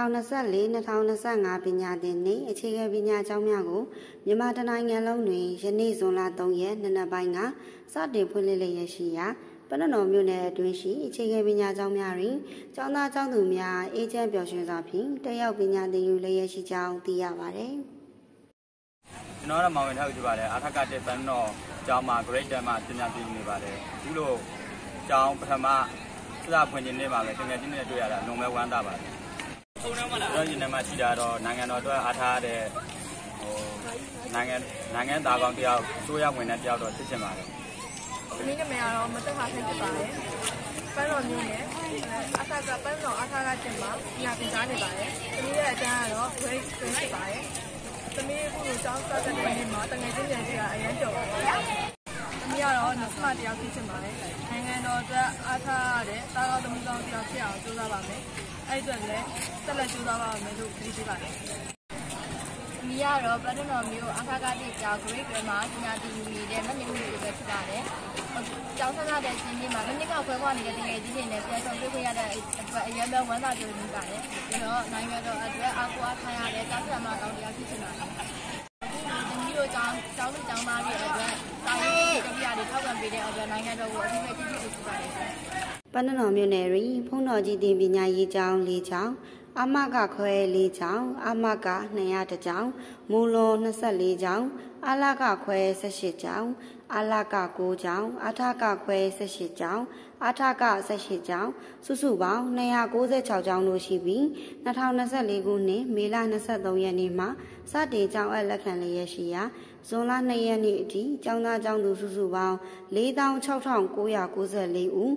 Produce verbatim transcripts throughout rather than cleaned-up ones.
ထောင်နှစ်လေး နှစ်ထောင်နှစ်ငါ ပညာသင်နှစ်အခြေခံပညာကျောင်းများကိုမြန်မာတနိုင်ငံလုံးတွင်ယနေ့ဇွန်လသုံးရက်နေ့နက်ပိုင်းကစတင်ဖွင့်လှစ်လျက်ရှိရာပနတော်မြို့နယ်အတွင်းရှိအခြေခံပညာကျောင်းများတွင်ကျောင်းသားကျောင်းသူများအေဂျင့်ပျော်ရွှင်စွာဖြင့်တက်ရောက်ပညာသင်ယူလျက်ရှိကြောင်းသိရပါသည်ကျွန်တော်တို့မောင်ဝင်ထောက်ကြည့်ပါတယ်အာထကတဲ့ပနတော်ကျောင်းမှာ grade 10မှာပညာသင်ယူနေပါတယ်ဒီလိုကျောင်းပထမစစဖွင့်ခြင်းနေ့မှာပဲတကယ်ချင်းနဲ့တွေ့ရတာလုံမဲ့ဝမ်းသာပါတယ်ကျွန်တော်ဒီနေ့မှာရှိတာတော့နိုင်ငံတော်အတွက်အားထားတဲ့ဟိုနိုင်ငံနိုင်ငံသားကောင်းတယောက်ဆိုရဝင်တဲ့တယောက်တော့ဖြစ်ချင်ပါတယ်ဒီနေ့ကမှတော့မတက်ခါထိုက်ဖြစ်ပါတယ်ပန်းတော်မျိုးနဲ့အထကပန်းတော်အထကတင်မှာညာပြင်စားနေပါတယ်ဒီနေ့ရဲ့အတန်းကတော့ grade 10ဖြစ်ပါတယ်သမီးအခုလိုကျောင်းစတဲ့နေ့မှာတငယ်ချင်းတွေကအရင်ကြော်ပါတယ်သမီးကတော့နစ်မတယောက်ဖြစ်ချင်ပါတယ်နိုင်ငံတော်အတွက်အားထားရတဲ့တာကောင်းသမီးကောင်းတယောက်ဖြစ်အောင်ကြိုးစားပါမယ်အဲ့အတွက်လည်းဆက်လက်ကြိုးစားပါမယ်လို့ပြောပြပါတယ်။မိရတော့ပထမမျိုးအခါကတိကျောင်း grade တွေမှာပညာသင်ယူနေတဲ့မနစ်မှုတွေပဲဖြစ်ပါတယ်။ကျောင်းဆက်တဲ့ချင်းချင်းမှာမနစ်ကခွဲခွာနေတဲ့တကယ်ကြီးတွေနဲ့ပြန်ဆောင်တွေ့ခွင့်ရတဲ့အတွက်အရင်ကဝမ်းသာကြိုးနေပါတယ်။ဒါတော့နိုင်ငံတော်အတွက်အားကိုးအားထားရတဲ့ကျောင်းဆရာမကောင်းတရားဖြစ်ချင်ပါတယ်။ဒီလိုကျောင်းကျောင်းကျောင်းသားတွေအတွက်တာဝန်ကြီးတရားတွေထောက်ခံပေးတဲ့အတွက်နိုင်ငံတော်ကိုအထူးပဲကျေးဇူးတင်ပါတယ်။ပနတော်မြို့နယ်တွင်ဖုန်းတော်ကြီးတင်ပညာရေးကျောင်း၄ကျောင်းအမကခွဲ၄ကျောင်းအမက၂၀၁ကျောင်းမူလွန်၂၄ကျောင်းအလကခွဲ၁၈ကျောင်းအလက၉ကျောင်းအထကခွဲ၁၈ကျောင်းအထက၁၈ကျောင်းစုစုပေါင်း၂၉၆ကျောင်းတို့ရှိပြီး၂၀၂၄ခုနှစ်မေလ၂၃ရက်နေ့မှာစတင်ကျောင်းအပ်လက်ခံလျက်ရှိရာဇွန်လ၂ရက်နေ့အထိကျောင်းသားကျောင်းသူစုစုပေါင်း၄၆၉၉၄ဦး၉၂.၆၆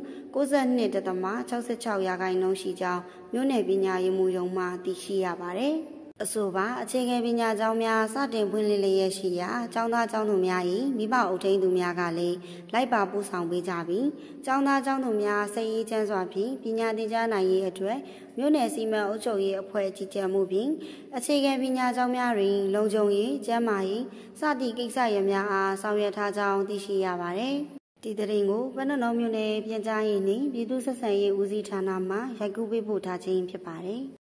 ရာခိုင်နှုန်းရှိကြောင်းမြို့နယ်ပညာရေးမှူးရုံးမှသိရှိရပါတယ်။အဆိုပါအခြေခံပညာကျောင်းများစတင်ဖွင့်လှစ်လျက်ရှိရာကျောင်းသားကျောင်းသူများ၏မိဘအုပ်ထိန်းသူများကလည်းလိုက်ပါပို့ဆောင်ပေးကြပြီးကျောင်းသားကျောင်းသူများစိတ်အေးချမ်းစွာဖြင့်ပညာသင်ကြားနိုင်ရေးအတွက်မြို့နယ်စီမံအုပ်ချုပ်ရေးအဖွဲ့ကြီးကြပ်မှုဖြင့်အခြေခံပညာကျောင်းများတွင်လုံခြုံရေးကျန်းမာရေးစသည့်ကိစ္စရပ်များအားဆောင်ရွက်ထားကြောင်းသိရှိရပါတယ်။ဒီသတင်းကိုပနတော်မြို့နယ်ပြန်ကြားရေးနှင့်ပြည်သူ့ဆက်ဆံရေးဦးစီးဌာနမှရိုက်ကူးပေးပို့ထားခြင်းဖြစ်ပါတယ်။